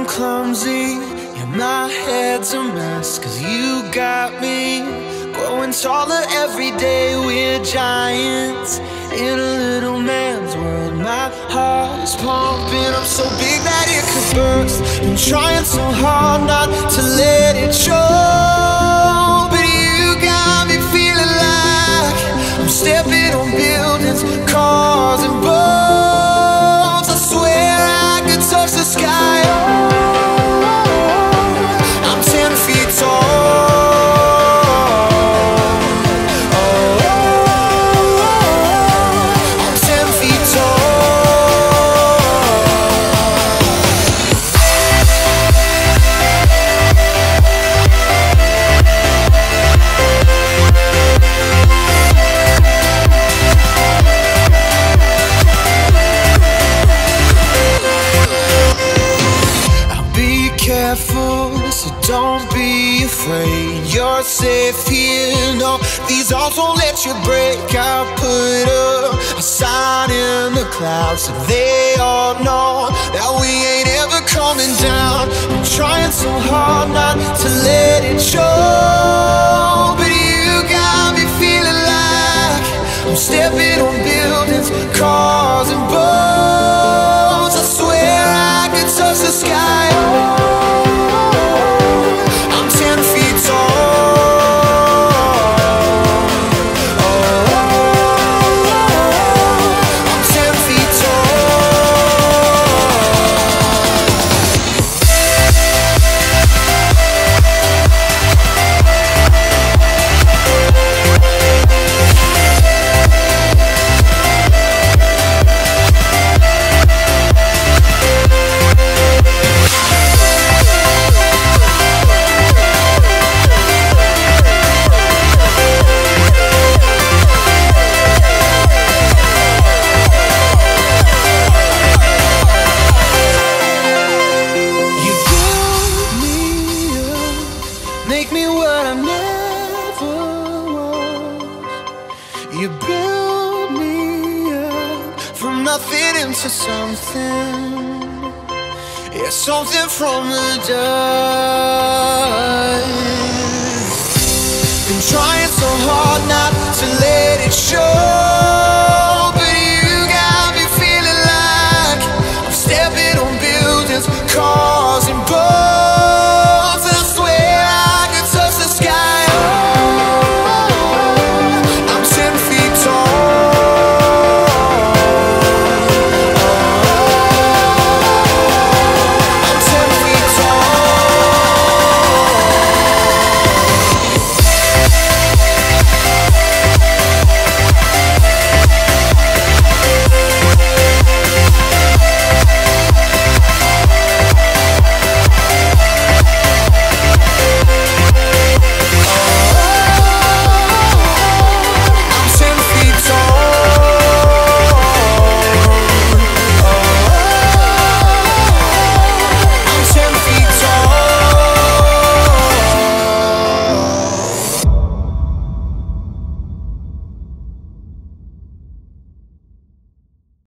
clumsy, yeah, my head's a mess, 'cause you got me growing taller every day. We're giants in a little man's world. My heart is pumping up so big that it could burst. Been trying so hard not to let it show, but you got me feeling like I'm stepping on buildings, cars and boats. I swear I could touch the sky. I'm 10 feet tall. I'm 10 feet careful, so don't be afraid. You're safe here, no, these arms won't let you break. I put up a sign in the clouds so they all know that we ain't ever coming down. I'm trying so hard not to let it show, but you got me feeling like I'm stepping on buildings, cars and boats. I swear I could touch the sky. Make me what I never was. You build me up from nothing into something. Yeah, something from the dust. Been trying